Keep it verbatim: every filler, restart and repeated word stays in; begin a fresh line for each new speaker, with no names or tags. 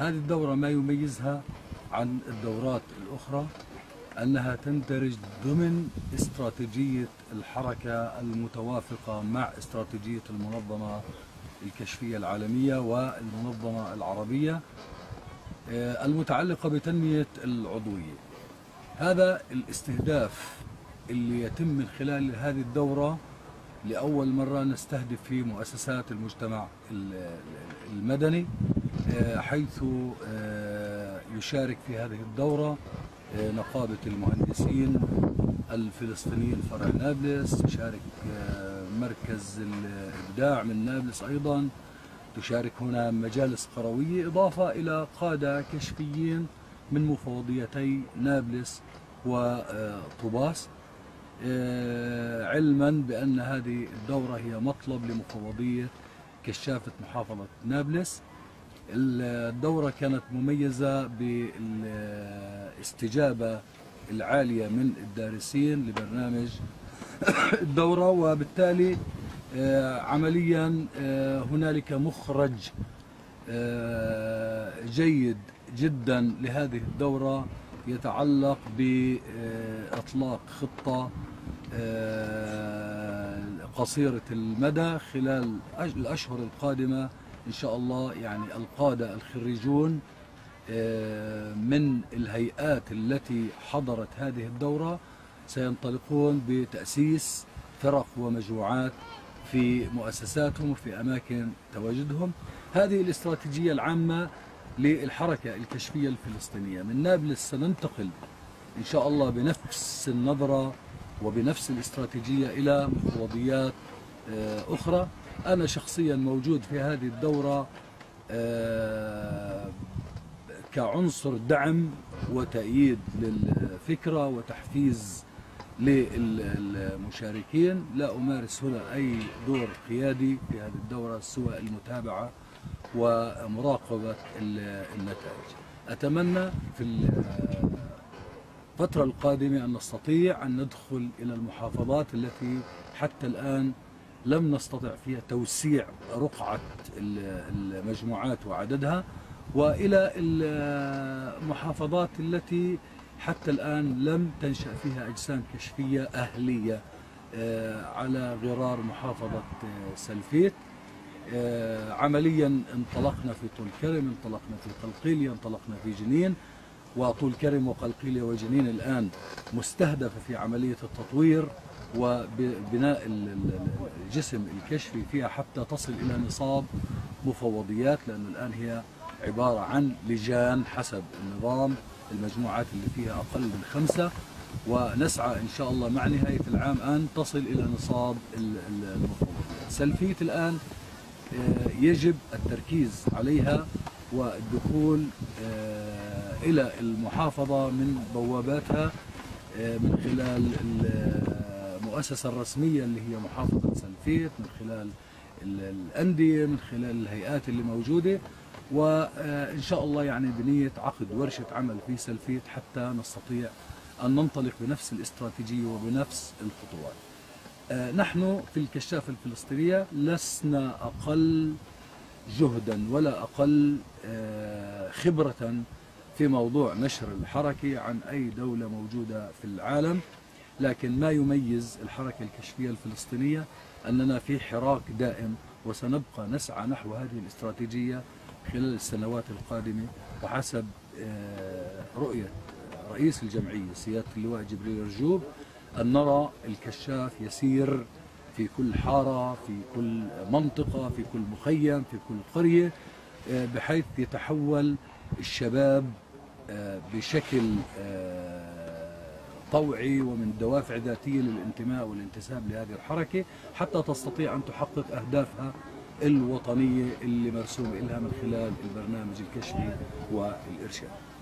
هذه الدورة ما يميزها عن الدورات الأخرى أنها تندرج ضمن استراتيجية الحركة المتوافقة مع استراتيجية المنظمة الكشفية العالمية والمنظمة العربية المتعلقة بتنمية العضوية. هذا الاستهداف اللي يتم من خلال هذه الدورة لأول مرة نستهدف في مؤسسات المجتمع المدني، حيث يشارك في هذه الدورة نقابة المهندسين الفلسطينيين فرع نابلس، تشارك مركز الإبداع من نابلس أيضا، تشارك هنا مجالس قروية، إضافة إلى قادة كشفيين من مفوضيتي نابلس وطوباس، علما بأن هذه الدورة هي مطلب لمفوضية كشافة محافظة نابلس. الدورة كانت مميزة بالاستجابة العالية من الدارسين لبرنامج الدورة، وبالتالي عمليا هنالك مخرج جيد جدا لهذه الدورة يتعلق بإطلاق خطة قصيرة المدى خلال الأشهر القادمة إن شاء الله. يعني القادة الخريجون من الهيئات التي حضرت هذه الدورة سينطلقون بتأسيس فرق ومجموعات في مؤسساتهم وفي أماكن تواجدهم. هذه الاستراتيجية العامة للحركة الكشفية الفلسطينية. من نابلس سننتقل إن شاء الله بنفس النظرة وبنفس الاستراتيجية إلى مفوضيات أخرى. أنا شخصيا موجود في هذه الدورة كعنصر دعم وتأييد للفكرة وتحفيز للمشاركين، لا أمارس هنا أي دور قيادي في هذه الدورة سوى المتابعة ومراقبة النتائج. أتمنى في الفترة القادمة أن نستطيع أن ندخل إلى المحافظات التي حتى الآن لم نستطع فيها توسيع رقعة المجموعات وعددها، وإلى المحافظات التي حتى الآن لم تنشأ فيها أجسام كشفية أهلية على غرار محافظة سلفيت. عمليا انطلقنا في طول كرم، انطلقنا في قلقيلية، انطلقنا في جنين، وطول كرم وقلقيلية وجنين الآن مستهدفة في عملية التطوير وبناء الجسم الكشفي فيها حتى تصل إلى نصاب مفوضيات، لأن الآن هي عبارة عن لجان حسب النظام، المجموعات اللي فيها أقل من خمسة، ونسعى إن شاء الله مع نهاية العام أن تصل إلى نصاب المفوضيات. سلفيت الآن يجب التركيز عليها والدخول إلى المحافظة من بواباتها من خلال المؤسسة الرسمية اللي هي محافظة سلفيت، من خلال الأندية، من خلال الهيئات اللي موجودة، وإن شاء الله يعني بنية عقد ورشة عمل في سلفيت حتى نستطيع أن ننطلق بنفس الاستراتيجية وبنفس الخطوات. نحن في الكشافة الفلسطينية لسنا أقل جهدا ولا أقل خبرة في موضوع نشر الحركة عن أي دولة موجودة في العالم، لكن ما يميز الحركة الكشفية الفلسطينية أننا في حراك دائم، وسنبقى نسعى نحو هذه الاستراتيجية خلال السنوات القادمة، وحسب رؤية رئيس الجمعية سيادة اللواء جبريل رجوب أن نرى الكشاف يسير في كل حارة، في كل منطقة، في كل مخيم، في كل قرية، بحيث يتحول الشباب بشكل طوعي ومن دوافع ذاتية للانتماء والانتساب لهذه الحركة، حتى تستطيع أن تحقق أهدافها الوطنية اللي مرسوم لها من خلال البرنامج الكشفي والإرشاد.